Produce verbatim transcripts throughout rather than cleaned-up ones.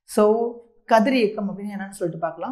So கதிரியக்கம் அப்படின்னு என்னன்னு சொல்லிட்டு பார்க்கலாம்.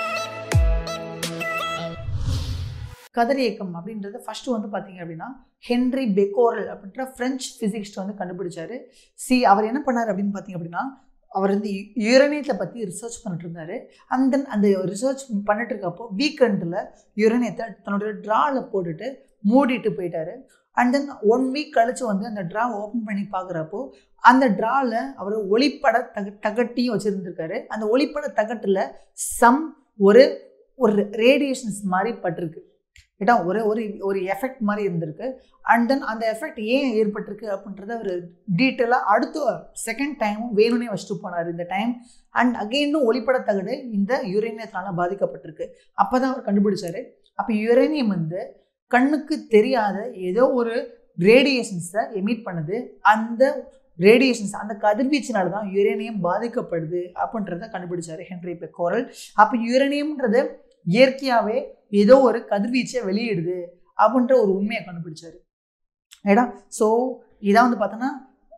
கதிரியக்கம் அப்படின்றது ஃபர்ஸ்ட் வந்து பார்த்தீங்க அப்படின்னா ஹென்ரி பெக்கோரல் அப்படின்ற பிரெஞ்சு ஃபிசிக்ஸ்ட் வந்து கண்டுபிடிச்சாரு. சி அவர் என்ன பண்ணார் அப்படின்னு பார்த்தீங்க அப்படின்னா, அவர் வந்து யுரேனியத்தை பற்றி ரிசர்ச் பண்ணிட்டு இருந்தார். அண்ட் தென் அந்த ரிசர்ச் பண்ணிட்டு இருக்கப்போ வீக்கெண்டில் யுரேனியத்தை தன்னுடைய ட்ராவில் போட்டுட்டு மூடிட்டு போயிட்டாரு. அண்ட் தென் ஒன் வீக் கழிச்சு வந்து அந்த ட்ரா ஓப்பன் பண்ணி பார்க்குறப்போ அந்த ட்ராவில் அவர் ஒளிப்பட தக தகட்டியும் வச்சுருந்துருக்காரு. அந்த ஒளிப்பட தகட்டில் சம் ஒரு ஒரு ரேடியேஷன்ஸ் மாதிரி பட்டிருக்கு. ஏட்டா ஒரு ஒரு ஒரு எஃபெக்ட் மாதிரி இருந்திருக்கு. அண்ட் தென் அந்த எஃபெக்ட் ஏன் ஏற்பட்டிருக்கு அப்படின்றத அவர் டீட்டெயிலாக அடுத்த செகண்ட் டைமும் வேணும்னே வச்சுட்டு போனார் இந்த டைம். அண்ட் அகெயினும் ஒளிப்பட தகடு இந்த யுரேனியத்தினால பாதிக்கப்பட்டிருக்கு. அப்போ தான் அவர் கண்டுபிடிச்சாரு. அப்போ யுரேனியம் வந்து கண்ணுக்கு தெரியாத ஏதோ ஒரு ரேடியேஷன்ஸை எமிட் பண்ணுது. அந்த ரேடியேஷன்ஸ் அந்த கதிர்வீச்சினால தான் யுரேனியம் பாதிக்கப்படுது அப்படின்றத கண்டுபிடிச்சாரு ஹென்ரி பெக்கோரல். அப்போ யுரேனியம்ன்றது இயற்கையாகவே ஏதோ ஒரு கதிர்வீச்சை வெளியிடுது அப்படின்ற ஒரு உண்மையை கண்டுபிடிச்சாரு. ஏடா ஸோ இதான் வந்து பார்த்தோன்னா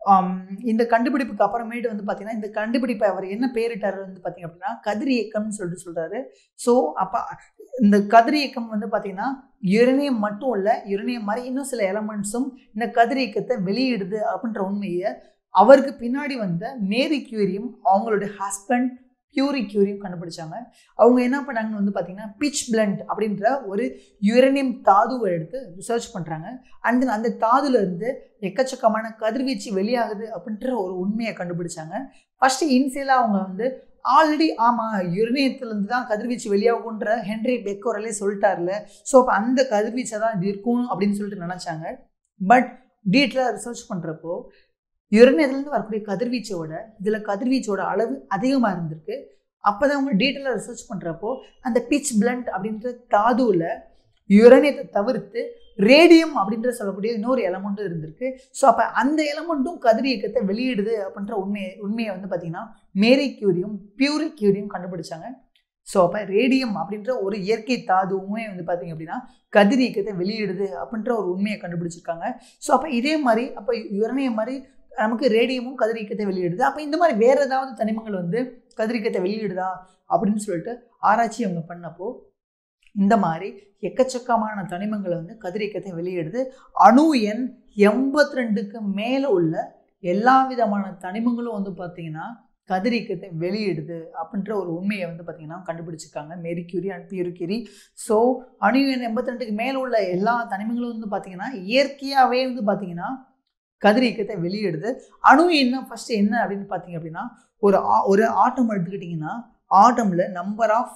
இந்த கண்டுபிடிப்புக்கு அப்புறமேட்டு வந்து பார்த்தீங்கன்னா இந்த கண்டுபிடிப்பை அவர் என்ன பேரிட்டார் வந்து பார்த்தீங்க அப்படின்னா கதிரியக்கம்னு சொல்லிட்டு சொல்கிறாரு. ஸோ அப்போ இந்த கதிரியக்கம் வந்து பார்த்தீங்கன்னா யுரேனியம் மட்டும் இல்லை, யுரேனியம் மாதிரி இன்னும் சில எலமெண்ட்ஸும் இந்த கதிரியக்கத்தை வெளியிடுது அப்படின்ற உண்மையை அவருக்கு பின்னாடி வந்த மேரி கியூரியும் அவங்களுடைய ஹஸ்பண்ட் பியூரி கியூரியும் கண்டுபிடிச்சாங்க. அவங்க என்ன பண்ணாங்கன்னு வந்து பார்த்தீங்கன்னா பிச் பிளண்ட் அப்படின்ற ஒரு யுரேனியம் தாதுவை எடுத்து ரிசர்ச் பண்ணுறாங்க. அண்ட் தென் அந்த தாதுல இருந்து எக்கச்சக்கமான கதிர்வீச்சு வெளியாகுது அப்படின்ற ஒரு உண்மையை கண்டுபிடிச்சாங்க. ஃபர்ஸ்ட் இனிஷியலாக அவங்க வந்து ஆல்ரெடி ஆமாம் யுரேனியத்துலேருந்து தான் கதிர்வீச்சு வெளியாகுன்ற ஹென்ரி பெக்கோரலே சொல்லிட்டார்ல, ஸோ அப்போ அந்த கதிர்வீச்சை தான் இது இருக்கும் அப்படின்னு சொல்லிட்டு நினச்சாங்க. பட் டீட்டெயிலாக ரிசர்ச் பண்ணுறப்போ யுரேனியத்துலேருந்து வரக்கூடிய கதிர்வீச்சோட இதில் கதிர்வீச்சோட அளவு அதிகமாக இருந்திருக்கு. அப்போ தான் அவங்க டீட்டெயிலாக ரிசர்ச் பண்ணுறப்போ அந்த பிச் பிளண்ட் அப்படின்ற தாதுவில் யுரேனியத்தை தவிர்த்து ரேடியம் அப்படின்ற சொல்லக்கூடிய இன்னொரு எலமெண்ட்டும் இருந்திருக்கு. ஸோ அப்போ அந்த எலமெண்ட்டும் கதிரியக்கத்தை வெளியிடுது அப்படின்ற உண்மையை உண்மையை வந்து பார்த்திங்கன்னா மேரி கியூரியும் பியூரி கியூரியும் கண்டுபிடிச்சாங்க. ஸோ அப்போ ரேடியம் அப்படின்ற ஒரு இயற்கை தாதுவுமே வந்து பார்த்திங்க அப்படின்னா கதிரியக்கத்தை வெளியிடுது அப்படின்ற ஒரு உண்மையை கண்டுபிடிச்சிருக்காங்க. ஸோ அப்போ இதே மாதிரி அப்போ யுரேனியம் மாதிரி நமக்கு ரேடியமும் கதிரியக்கத்தை வெளியிடுது. அப்போ இந்த மாதிரி வேறு ஏதாவது தனிமங்கள் வந்து கதிரியக்கத்தை வெளியிடுதா அப்படின்னு சொல்லிட்டு ஆராய்ச்சி அவங்க பண்ணப்போ இந்த மாதிரி எக்கச்சக்கமான தனிமங்களை வந்து கதிரியக்கத்தை வெளியிடுது. அணு எண் எண்பத்தி ரெண்டுக்கு மேலே உள்ள எல்லா விதமான தனிமங்களும் வந்து பார்த்திங்கன்னா கதிரியக்கத்தை வெளியிடுது அப்படின்ற ஒரு உண்மையை வந்து பார்த்திங்கன்னா கண்டுபிடிச்சிருக்காங்க Marie Curie and Pierre Curie. So அணு எண் எண்பத்தி ரெண்டுக்கு மேலே உள்ள எல்லா தனிமங்களும் வந்து பார்த்திங்கன்னா இயற்கையாகவே வந்து பார்த்திங்கன்னா கதிரியக்கத்தை வெளியிடுது. அணு என்ன ஃபர்ஸ்ட் என்ன அப்படின்னு பார்த்தீங்க அப்படின்னா ஒரு ஒரு ஆட்டம் எடுத்துக்கிட்டிங்கன்னா ஆட்டமில் நம்பர் ஆஃப்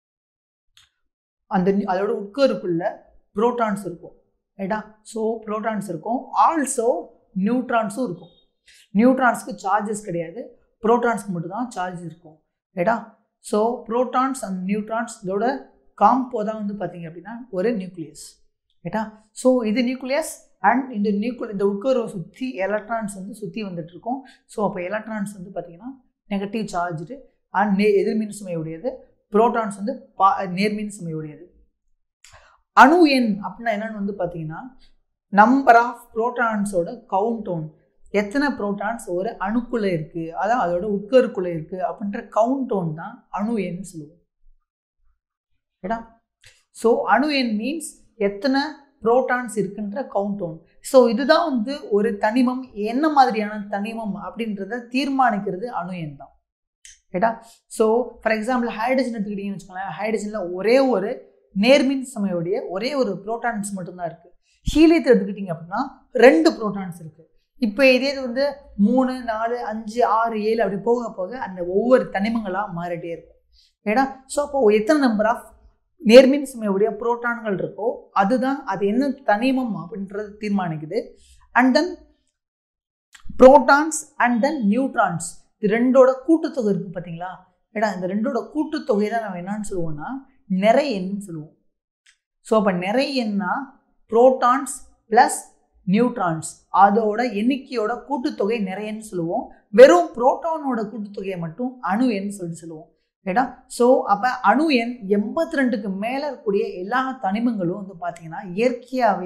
அந்த அதோட உட்கருக்குள்ள புரோட்டான்ஸ் இருக்கும். ரைட்டா? ஸோ புரோட்டான்ஸ் இருக்கும், ஆல்சோ நியூட்ரான்ஸும் இருக்கும். நியூட்ரான்ஸ்க்கு சார்ஜஸ் கிடையாது, புரோட்டான்ஸ்க்கு மட்டும்தான் சார்ஜ் இருக்கும். ரைட்டா? ஸோ புரோட்டான்ஸ் அண்ட் நியூட்ரான்ஸ் இதோட காம்போ தான் வந்து பார்த்தீங்க அப்படின்னா ஒரு நியூக்ளியஸ். ரைட்டா? ஸோ இது நியூக்ளியஸ் அண்ட் இந்த நியூக்ளி இந்த உட்கருவை சுற்றி எலக்ட்ரான்ஸ் வந்து சுற்றி வந்துட்டு இருக்கும். ஸோ அப்போ எலக்ட்ரான்ஸ் வந்து பார்த்தீங்கன்னா நெகட்டிவ் சார்ஜு அண்ட் நே எதிர்மின் சுமையுடையது, புரோட்டான்ஸ் வந்து பா நேர்மின் சுமையுடையது. அணு எண் அப்படின்னா என்னன்னு வந்து பார்த்தீங்கன்னா நம்பர் ஆஃப் புரோட்டான்ஸோட கவுண்ட் ஒன், எத்தனை புரோட்டான்ஸ் ஒரு அணுக்குள்ளே இருக்குது, அதான் அதோட உட்கருக்குள்ளே இருக்குது அப்படின்ற கவுண்ட் ஒன் தான் அணு எண் சொல்லுவோம். ரைட்டா? ஸோ அணு எண் மீன்ஸ் எத்தனை புரோட்டான்ஸ் இருக்குன்ற கவுண்ட் ஒன். ஸோ இதுதான் வந்து ஒரு தனிமம் என்ன மாதிரியான தனிமம் அப்படின்றத தீர்மானிக்கிறது அணு எண் தான். ரைட்டா? ஸோ ஃபார் எக்ஸாம்பிள் ஹைட்ரஜன் எடுத்துக்கிட்டீங்கன்னு வச்சுக்கோங்களேன், ஹைட்ரஜனில் ஒரே ஒரு நேர்மின் சுமையுடைய ஒரே ஒரு புரோட்டான்ஸ் மட்டும்தான் இருக்குது. ஹீலியத்தை எடுத்துக்கிட்டிங்க அப்படின்னா ரெண்டு புரோட்டான்ஸ் இருக்குது. இப்போ இதே இது வந்து மூணு நாலு அஞ்சு ஆறு ஏழு அப்படி போக போக அந்த ஒவ்வொரு தனிமங்களாக மாறிட்டே இருக்கும். ரைட்டா? ஸோ அப்போ எத்தனை நம்பர் ஆஃப் நேர்மின் சுமையுடைய புரோட்டான்கள் இருக்கோ அதுதான் அது என்ன தனிமம் அப்படின்றது தீர்மானிக்குது. And then protons and then neutrons இது ரெண்டோட கூட்டுத்தொகை இருக்குது பார்த்தீங்களா? ஏடா இந்த ரெண்டோட கூட்டுத்தொகை தான் நம்ம என்னன்னு சொல்லுவோம்னா நிறை எண்ணு சொல்லுவோம். ஸோ அப்போ நிறை எண்ணா புரோட்டான்ஸ் ப்ளஸ் நியூட்ரான்ஸ் அதோட எண்ணிக்கையோட கூட்டுத்தொகை நிறையன்னு சொல்லுவோம். வெறும் புரோட்டானோட கூட்டுத்தொகையை மட்டும் அணு எண் சொல்லிட்டு சொல்லுவோம். ரைட்டா? ஸோ அப்போ அணு எண் எண்பத்தி ரெண்டுக்கு மேலே இருக்கக்கூடிய எல்லா தனிமங்களும் வந்து பார்த்தீங்கன்னா இயற்கையாகவே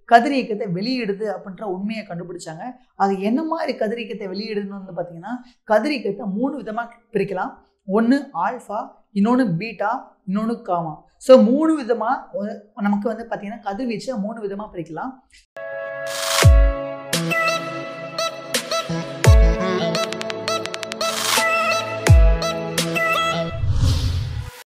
கதிரியக்கத்தை வெளியிடுது அப்படின்ற உண்மையை கண்டுபிடிச்சாங்க. அது என்ன மாதிரி கதிரியக்கத்தை வெளியிடுதுன்னு வந்து பார்த்தீங்கன்னா, கதிரியக்கத்தை மூணு விதமாக பிரிக்கலாம். ஒன்று ஆல்ஃபா, இன்னொன்று பீட்டா, இன்னொன்று காமா. ஸோ மூணு விதமாக நமக்கு வந்து பார்த்தீங்கன்னா கதிர்வீச்சை மூணு விதமாக பிரிக்கலாம்.